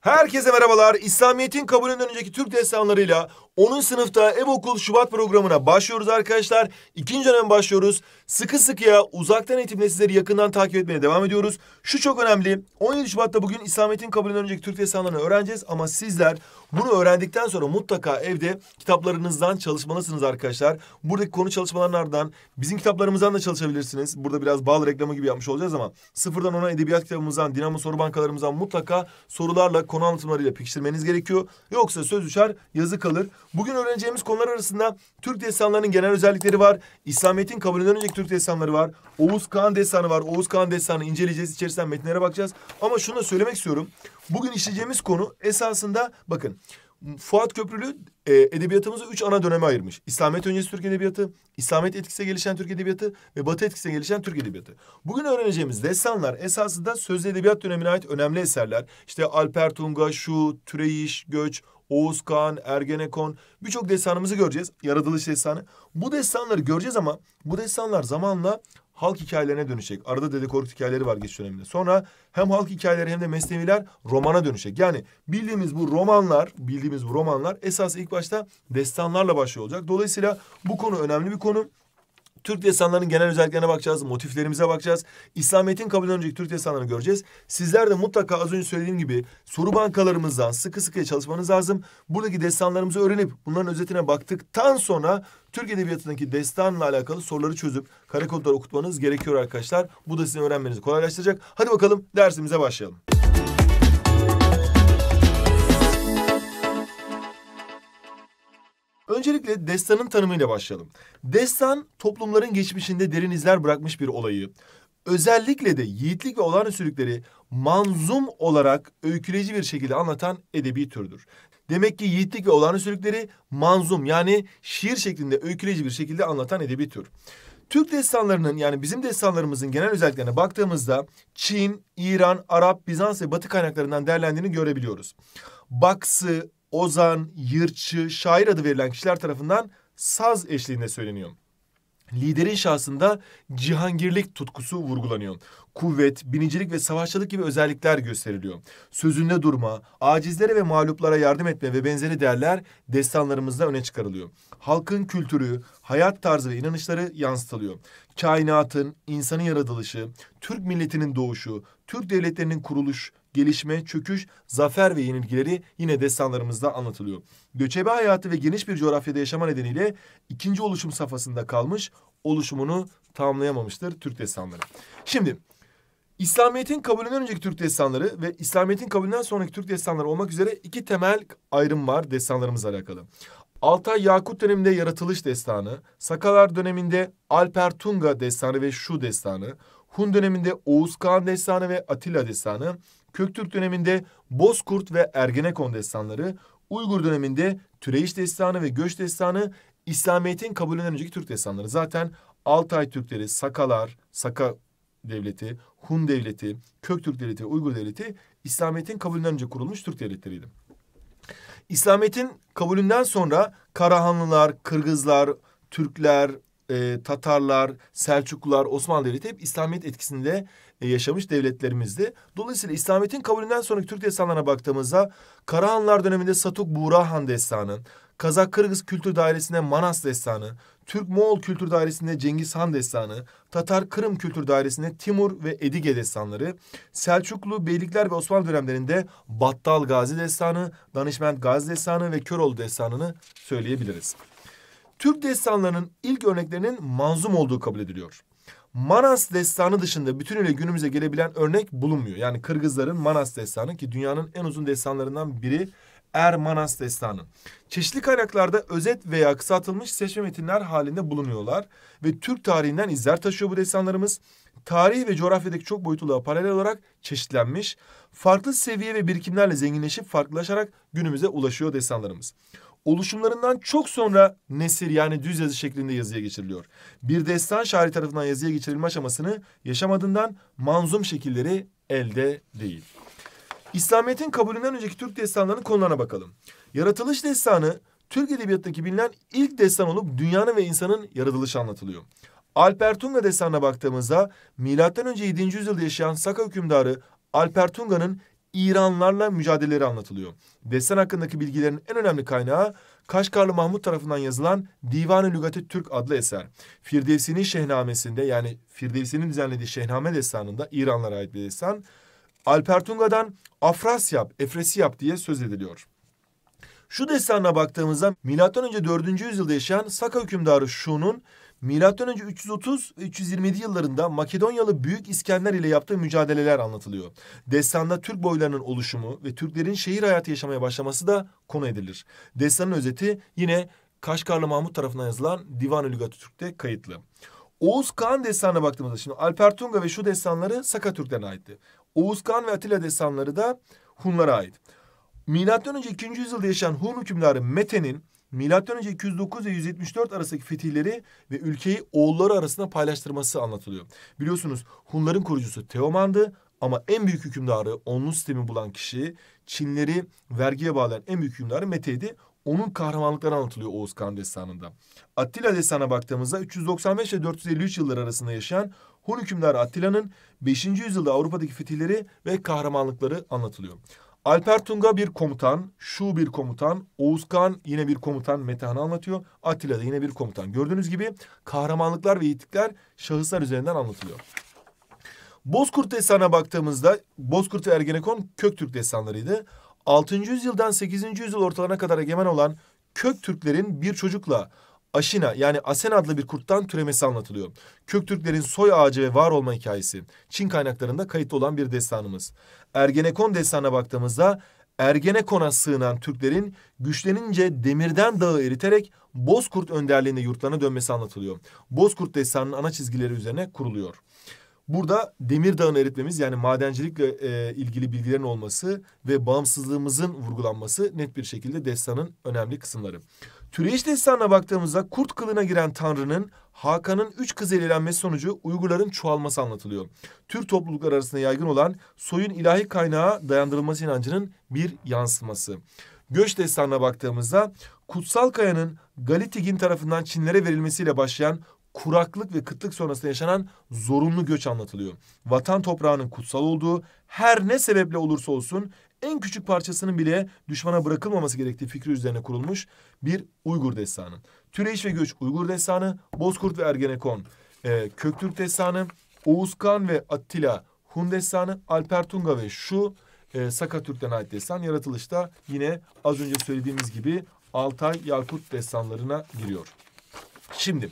Herkese merhabalar. İslamiyet'in kabulünden önceki Türk destanlarıyla 10. sınıfta Ev Okul Şubat programına başlıyoruz arkadaşlar. İkinci dönem başlıyoruz. Sıkı sıkıya uzaktan eğitimle sizleri yakından takip etmeye devam ediyoruz. Şu çok önemli. 17 Şubat'ta bugün İslamiyet'in kabulünden önceki Türk destanlarını öğreneceğiz. Ama sizler bunu öğrendikten sonra mutlaka evde kitaplarınızdan çalışmalısınız arkadaşlarlar. Buradaki konu çalışmalarından bizim kitaplarımızdan da çalışabilirsiniz. Burada biraz bal reklamı gibi yapmış olacağız ama sıfırdan ona edebiyat kitabımızdan, Dinamo soru bankalarımızdan mutlaka sorularla, konu anlatımlarıyla pekiştirmeniz gerekiyor. Yoksa söz uçar, yazı kalır. Bugün öğreneceğimiz konular arasında Türk destanlarının genel özellikleri var. İslamiyet'in kabulünden önceki Türk destanları var. Oğuz Kağan destanı var. Oğuz Kağan destanı inceleyeceğiz. İçerisinden metinlere bakacağız. Ama şunu da söylemek istiyorum. Bugün işleyeceğimiz konu esasında bakın. Fuat Köprülü edebiyatımızı 3 ana döneme ayırmış. İslamiyet öncesi Türk edebiyatı, İslamiyet etkisiyle gelişen Türk edebiyatı ve Batı etkisiyle gelişen Türk edebiyatı. Bugün öğreneceğimiz destanlar esasında sözlü edebiyat dönemine ait önemli eserler. İşte Alper Tunga, Şu, Türeyiş, Göç, Oğuz Kağan, Ergenekon birçok destanımızı göreceğiz. Yaratılış destanı. Bu destanları göreceğiz ama bu destanlar zamanla halk hikayelerine dönüşecek. Arada Dede Korkut hikayeleri var geçiş döneminde. Sonra hem halk hikayeleri hem de mesneviler romana dönüşecek. Yani bildiğimiz bu romanlar esas ilk başta destanlarla başlıyor olacak. Dolayısıyla bu konu önemli bir konu. Türk destanlarının genel özelliklerine bakacağız, motiflerimize bakacağız. İslamiyet'in kabulünden önceki Türk destanlarını göreceğiz. Sizler de mutlaka az önce söylediğim gibi soru bankalarımızdan sıkı sıkıya çalışmanız lazım. Buradaki destanlarımızı öğrenip bunların özetine baktıktan sonra Türk edebiyatındaki destanla alakalı soruları çözüp kare kodları okutmanız gerekiyor arkadaşlar. Bu da sizin öğrenmenizi kolaylaştıracak. Hadi bakalım dersimize başlayalım. Öncelikle destanın tanımıyla başlayalım. Destan, toplumların geçmişinde derin izler bırakmış bir olayı, özellikle de yiğitlik ve olağanüstülükleri manzum olarak öyküleyici bir şekilde anlatan edebi türdür. Demek ki yiğitlik ve olağanüstülükleri manzum yani şiir şeklinde öyküleyici bir şekilde anlatan edebi tür. Türk destanlarının yani bizim destanlarımızın genel özelliklerine baktığımızda Çin, İran, Arap, Bizans ve Batı kaynaklarından derlendiğini görebiliyoruz. Baksı, ozan, yırtçı, şair adı verilen kişiler tarafından saz eşliğinde söyleniyor. Liderin şahsında cihangirlik tutkusu vurgulanıyor. Kuvvet, binicilik ve savaşçılık gibi özellikler gösteriliyor. Sözünde durma, acizlere ve mağluplara yardım etme ve benzeri değerler destanlarımızda öne çıkarılıyor. Halkın kültürü, hayat tarzı ve inanışları yansıtılıyor. Kainatın, insanın yaratılışı, Türk milletinin doğuşu, Türk devletlerinin kuruluş, gelişme, çöküş, zafer ve yenilgileri yine destanlarımızda anlatılıyor. Göçebe hayatı ve geniş bir coğrafyada yaşama nedeniyle ikinci oluşum safhasında kalmış, oluşumunu tamamlayamamıştır Türk destanları. Şimdi İslamiyet'in kabulünden önceki Türk destanları ve İslamiyet'in kabulünden sonraki Türk destanları olmak üzere iki temel ayrım var destanlarımızla alakalı. Altay Yakut döneminde Yaratılış destanı, Sakalar döneminde Alper Tunga destanı ve Şu destanı, Hun döneminde Oğuz Kağan destanı ve Atilla destanı, Köktürk döneminde Bozkurt ve Ergenekon destanları, Uygur döneminde Türeyiş destanı ve Göç destanı, İslamiyet'in kabulünden önceki Türk destanları. Zaten Altay Türkleri, Sakalar, Saka devleti, Hun devleti, Köktürk devleti ve Uygur devleti İslamiyet'in kabulünden önce kurulmuş Türk devletleriydi. İslamiyet'in kabulünden sonra Karahanlılar, Kırgızlar, Türkler, Tatarlar, Selçuklular, Osmanlı Devleti hep İslamiyet etkisinde yaşamış devletlerimizdi. Dolayısıyla İslamiyet'in kabulünden sonraki Türk destanlarına baktığımızda Karahanlılar döneminde Satuk Buğra Han destanı, Kazak-Kırgız Kültür Dairesi'nde Manas destanı, Türk-Moğol Kültür Dairesi'nde Cengiz Han destanı, Tatar-Kırım Kültür Dairesi'nde Timur ve Edige destanları, Selçuklu, Beylikler ve Osmanlı dönemlerinde Battal Gazi destanı, Danişment Gazi destanı ve Köroğlu destanını söyleyebiliriz. Türk destanlarının ilk örneklerinin manzum olduğu kabul ediliyor. Manas destanı dışında bütünüyle günümüze gelebilen örnek bulunmuyor. Yani Kırgızların Manas destanı ki dünyanın en uzun destanlarından biri Manas destanı. Çeşitli kaynaklarda özet veya kısaltılmış seçme metinler halinde bulunuyorlar ve Türk tarihinden izler taşıyor bu destanlarımız. Tarih ve coğrafyadaki çok boyutluluğa paralel olarak çeşitlenmiş, farklı seviye ve birikimlerle zenginleşip farklılaşarak günümüze ulaşıyor destanlarımız. Oluşumlarından çok sonra nesir yani düz yazı şeklinde yazıya geçiriliyor. Bir destan şairi tarafından yazıya geçirilme aşamasını yaşamadığından manzum şekilleri elde değil. İslamiyet'in kabulünden önceki Türk destanlarının konularına bakalım. Yaratılış destanı Türk edebiyatındaki bilinen ilk destan olup dünyanın ve insanın yaratılışı anlatılıyor. Alper Tunga destanına baktığımızda milattan önce 7. yüzyılda yaşayan Saka hükümdarı Alper Tunga'nın İranlarla mücadeleleri anlatılıyor. Destan hakkındaki bilgilerin en önemli kaynağı Kaşgarlı Mahmut tarafından yazılan Divan-ı Lügat-ı Türk adlı eser. Firdevsi'nin Şehnamesi'nde, yani Firdevsi'nin düzenlediği Şehname destanında, İranlara ait bir destan, Alpertunga'dan Afrasyap, Efresiyap diye söz ediliyor. Şu destanına baktığımızda M.Ö. 4. yüzyılda yaşayan Saka hükümdarı Şu'nun M.Ö. 330 ve 327 yıllarında Makedonyalı Büyük İskender ile yaptığı mücadeleler anlatılıyor. Destanda Türk boylarının oluşumu ve Türklerin şehir hayatı yaşamaya başlaması da konu edilir. Destanın özeti yine Kaşgarlı Mahmut tarafından yazılan Divan-ı Lügat-ı Türk'te kayıtlı. Oğuz Kağan destanına baktığımızda, şimdi Alpertunga ve şu destanları Saka Türklerine aitti. Oğuz Kağan ve Atilla destanları da Hunlara ait. Milattan önce 2. yüzyılda yaşayan Hun hükümdarı Mete'nin milattan önce 209 ve 174 arasındaki fetihleri ve ülkeyi oğulları arasında paylaştırması anlatılıyor. Biliyorsunuz Hunların kurucusu Teoman'dı ama en büyük hükümdarı, onlu sistemi bulan kişi, Çinleri vergiye bağlayan en büyük hükümdarı Mete'ydi. Onun kahramanlıkları anlatılıyor Oğuz Kağan destanında. Attila destanına baktığımızda 395 ve 453 yılları arasında yaşayan Hun hükümdarı Attila'nın 5. yüzyılda Avrupa'daki fetihleri ve kahramanlıkları anlatılıyor. Alpertunga bir komutan, Şu bir komutan, Oğuz Kağan yine bir komutan, Metehan'ı anlatıyor. Attila da yine bir komutan. Gördüğünüz gibi kahramanlıklar ve yiğitlikler şahıslar üzerinden anlatılıyor. Bozkurt destanına baktığımızda Bozkurt ve Ergenekon Köktürk destanlarıydı. 6. yüzyıldan 8. yüzyıl ortalarına kadar egemen olan Köktürklerin bir çocukla Aşina, yani Asen adlı bir kurttan türemesi anlatılıyor. Köktürklerin soy ağacı ve var olma hikayesi Çin kaynaklarında kayıtlı olan bir destanımız. Ergenekon destanına baktığımızda Ergenekon'a sığınan Türklerin güçlenince demirden dağı eriterek Bozkurt önderliğinde yurtlarına dönmesi anlatılıyor. Bozkurt destanının ana çizgileri üzerine kuruluyor. Burada demir dağını eritmemiz, yani madencilikle ilgili bilgilerin olması ve bağımsızlığımızın vurgulanması net bir şekilde destanın önemli kısımları. Türeyiş destanına baktığımızda kurt kılığına giren Tanrı'nın Hakan'ın 3 kız evlenmesi sonucu Uygurların çoğalması anlatılıyor. Türk toplulukları arasında yaygın olan soyun ilahi kaynağa dayandırılması inancının bir yansıması. Göç destanına baktığımızda Kutsal Kaya'nın Galitigin tarafından Çinlere verilmesiyle başlayan kuraklık ve kıtlık sonrasında yaşanan zorunlu göç anlatılıyor. Vatan toprağının kutsal olduğu, her ne sebeple olursa olsun en küçük parçasının bile düşmana bırakılmaması gerektiği fikri üzerine kurulmuş bir Uygur destanı. Türeyiş ve göç Uygur destanı, Bozkurt ve Ergenekon Köktürk destanı, Oğuz Kağan ve Attila Hun destanı, Alpertunga ve Şu Saka Türk'ten ait destan. Yaratılışta yine az önce söylediğimiz gibi Altay, Yakut destanlarına giriyor. Şimdi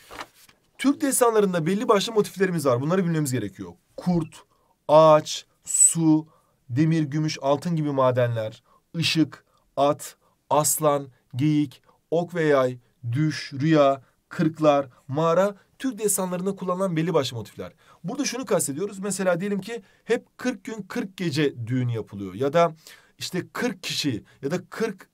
Türk destanlarında belli başlı motiflerimiz var. Bunları bilmemiz gerekiyor. Kurt, ağaç, su, demir, gümüş, altın gibi madenler, ışık, at, aslan, geyik, ok ve yay, düş, rüya, kırklar, mağara Türk destanlarında kullanılan belli başlı motifler. Burada şunu kastediyoruz. Mesela diyelim ki hep 40 gün 40 gece düğün yapılıyor. Ya da işte 40 kişi ya da 40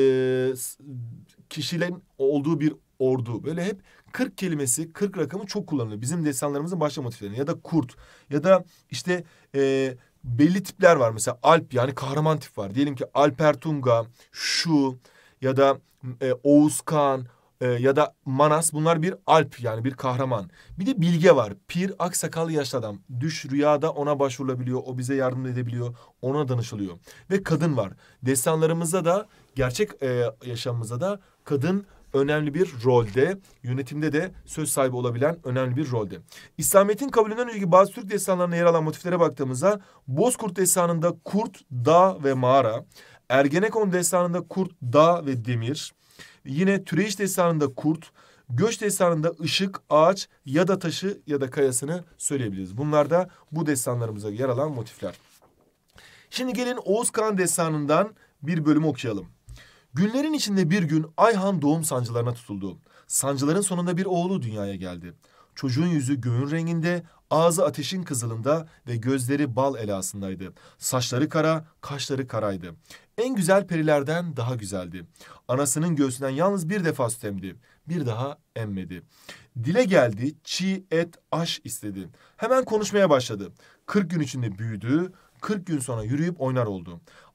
kişilerin olduğu bir ordu. Böyle hep 40 kelimesi, 40 rakamı çok kullanılıyor. Bizim destanlarımızın başta motiflerinde. Ya da kurt ya da işte belli tipler var. Mesela Alp, yani kahraman tip var. Diyelim ki Alpertunga, Şu ya da Oğuz Kağan ya da Manas, bunlar bir Alp, yani bir kahraman. Bir de bilge var. Pir, aksakallı yaşlı adam. Düş rüyada ona başvurulabiliyor. O bize yardım edebiliyor. Ona danışılıyor. Ve kadın var. Destanlarımızda da gerçek yaşamımızda da kadın önemli bir rolde, yönetimde de söz sahibi olabilen önemli bir rolde. İslamiyet'in kabulünden önceki bazı Türk destanlarına yer alan motiflere baktığımızda Bozkurt destanında kurt, dağ ve mağara, Ergenekon destanında kurt, dağ ve demir, yine Türeyiş destanında kurt, Göç destanında ışık, ağaç ya da taşı ya da kayasını söyleyebiliriz. Bunlar da bu destanlarımıza yer alan motifler. Şimdi gelin Oğuz Kağan destanından bir bölüm okuyalım. Günlerin içinde bir gün Ayhan doğum sancılarına tutuldu. Sancıların sonunda bir oğlu dünyaya geldi. Çocuğun yüzü göğün renginde, ağzı ateşin kızılında ve gözleri bal elasındaydı. Saçları kara, kaşları karaydı. En güzel perilerden daha güzeldi. Anasının göğsünden yalnız bir defa süt emdi. Bir daha emmedi. Dile geldi, çiğ et, aş istedi. Hemen konuşmaya başladı. 40 gün içinde büyüdü, 40 gün sonra yürüyüp oynar oldu.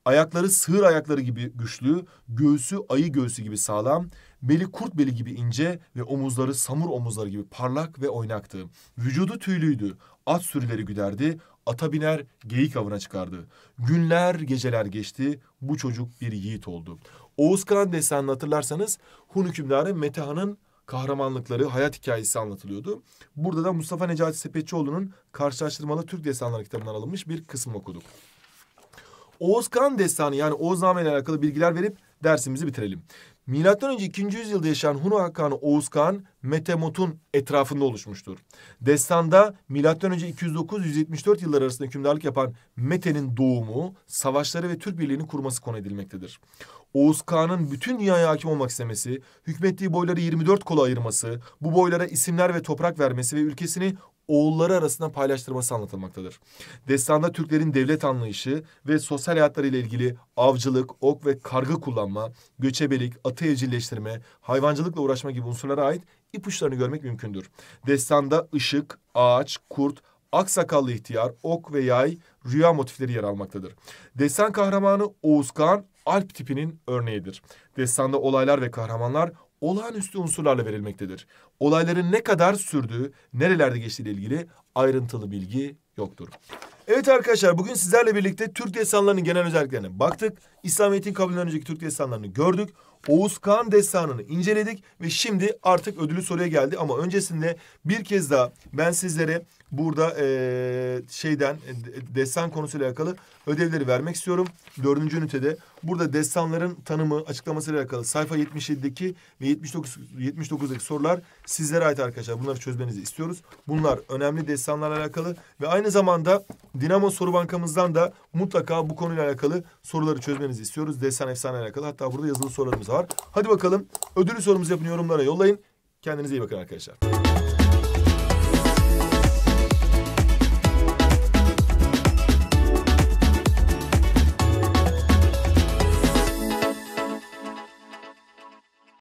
Ayakları sığır ayakları gibi güçlü, göğsü ayı göğsü gibi sağlam, beli kurt beli gibi ince ve omuzları samur omuzları gibi parlak ve oynaktı. Vücudu tüylüydü, at sürüleri güderdi, ata biner geyik avına çıkardı. Günler geceler geçti, bu çocuk bir yiğit oldu. Oğuz Kağan destanını hatırlarsanız Hun hükümdarı Metehan'ın kahramanlıkları, hayat hikayesi anlatılıyordu. Burada da Mustafa Necati Sepetçioğlu'nun Karşılaştırmalı Türk Destanları kitabından alınmış bir kısım okuduk. Oğuz Kağan Destanı yani Oğuzname ile alakalı bilgiler verip dersimizi bitirelim. Milattan önce 2. yüzyılda yaşayan Hun Hakanı Oğuz Kağan Metemot'un etrafında oluşmuştur. Destanda milattan önce 209-174 yılları arasında hükümdarlık yapan Mete'nin doğumu, savaşları ve Türk birliğini kurması konu edilmektedir. Oğuz Kağan'ın bütün dünyaya hakim olmak istemesi, hükmettiği boyları 24 kola ayırması, bu boylara isimler ve toprak vermesi ve ülkesini oğulları arasında paylaştırması anlatılmaktadır. Destanda Türklerin devlet anlayışı ve sosyal hayatlarıyla ilgili avcılık, ok ve kargı kullanma, göçebelik, atı evcilleştirme, hayvancılıkla uğraşma gibi unsurlara ait ipuçlarını görmek mümkündür. Destanda ışık, ağaç, kurt, aksakallı ihtiyar, ok ve yay, rüya motifleri yer almaktadır. Destan kahramanı Oğuz Kağan, Alp tipinin örneğidir. Destanda olaylar ve kahramanlar olağanüstü unsurlarla verilmektedir. Olayların ne kadar sürdüğü, nerelerde geçtiğiyle ilgili ayrıntılı bilgi yoktur. Evet arkadaşlar, bugün sizlerle birlikte Türk destanlarının genel özelliklerine baktık. İslamiyet'in kabulünden önceki Türk destanlarını gördük. Oğuz Kağan destanını inceledik ve şimdi artık ödülü soruya geldi. Ama öncesinde bir kez daha ben sizlere burada destan konusuyla alakalı ödevleri vermek istiyorum. 4. ünitede burada destanların tanımı açıklamasıyla alakalı sayfa 77'deki ve 79'daki sorular sizlere ait arkadaşlar. Bunları çözmenizi istiyoruz. Bunlar önemli destanlarla alakalı ve aynı zamanda Dinamo Soru Bankamızdan da mutlaka bu konuyla alakalı soruları çözmenizi istiyoruz. Destan efsane alakalı. Hatta burada yazılı sorularımız var. Hadi bakalım ödülü sorumuzu yapın, yorumlara yollayın. Kendinize iyi bakın arkadaşlar.